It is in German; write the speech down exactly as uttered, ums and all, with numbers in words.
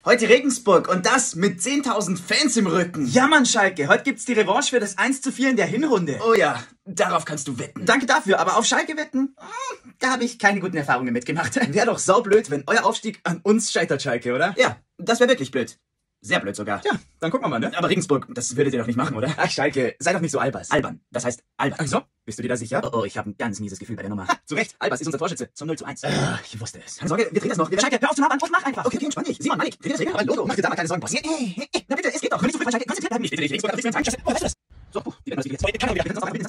Heute Regensburg und das mit zehntausend Fans im Rücken. Ja, Mann, Schalke. Heute gibt's die Revanche für das eins zu vier in der Hinrunde. Oh ja, darauf kannst du wetten. Danke dafür, aber auf Schalke wetten? Da habe ich keine guten Erfahrungen mitgemacht. Wäre doch saublöd, wenn euer Aufstieg an uns scheitert, Schalke, oder? Ja, das wäre wirklich blöd. Sehr blöd sogar. Ja, dann gucken wir mal, ne? Aber Regensburg, das würdet ihr doch nicht machen, oder? Ach, Schalke, sei doch nicht so albers. Albern, das heißt albern. Ach so, bist du dir da sicher? Oh, oh, ich habe ein ganz mieses Gefühl bei der Nummer. Ha, zu Recht, Albers ist unser Torschütze zum null zu eins. Äh, ich wusste es. Keine Sorge, wir drehen das noch. Wir Schalke, hör auf zu labern und mach einfach. Okay, okay, entspann dich. Simon, Malik, dreh das Regel. Aber Logo, mach dir da mal keine Sorgen, Boss. Hey, hey, hey, na bitte, es geht doch. Komm nicht zu früh von Schalke, konzentriert bleiben. Ich bitte dich, Regensburg hat richtig. Oh, weißt du das? So, puh, die werden das jetzt. Sorry, kann er wieder.